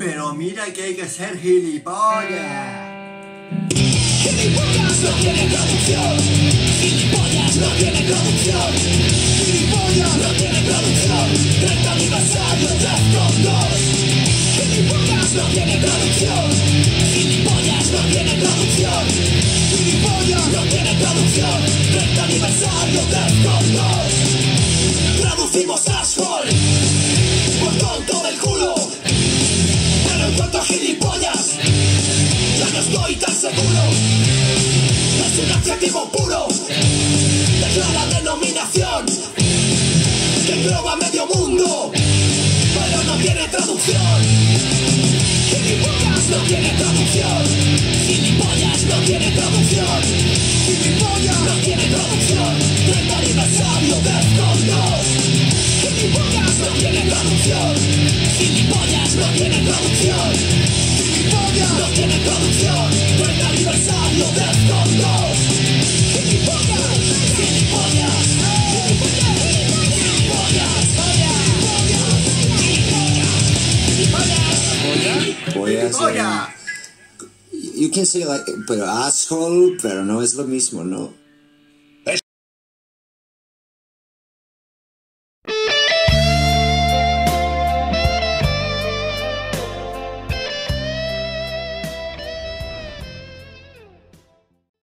pero mira que hay que ser gilipollas. Gilipollas no tiene traducción. Gilipollas no tiene traducción. Gilipollas no tiene traducción. 30 aniversario de Defcon 2. Gilipollas no tiene traducción. Gilipollas no tiene traducción. Gilipollas no tiene traducción. 30 aniversario de Defcon 2. Traducimos asshole por tonto del culo. Pero en cuanto a gilipollas, ya no estoy tan seguro. Es un adjetivo puro de clara denominación que engloba medio mundo, pero no tiene traducción. Gilipollas no tiene traducción. Gilipollas no tiene traducción. Gilipollas no tiene traducción. 30 aniversario de Defcon 2. Gilipollas no tiene traducción. Gilipollas no tiene traducción. Gilipollas no tiene traducción. 30 aniversario de Defcon 2. Gilipollas, gilipollas, ¡Gilipollas! You can say like, pero asshole, pero no es lo mismo, ¿no?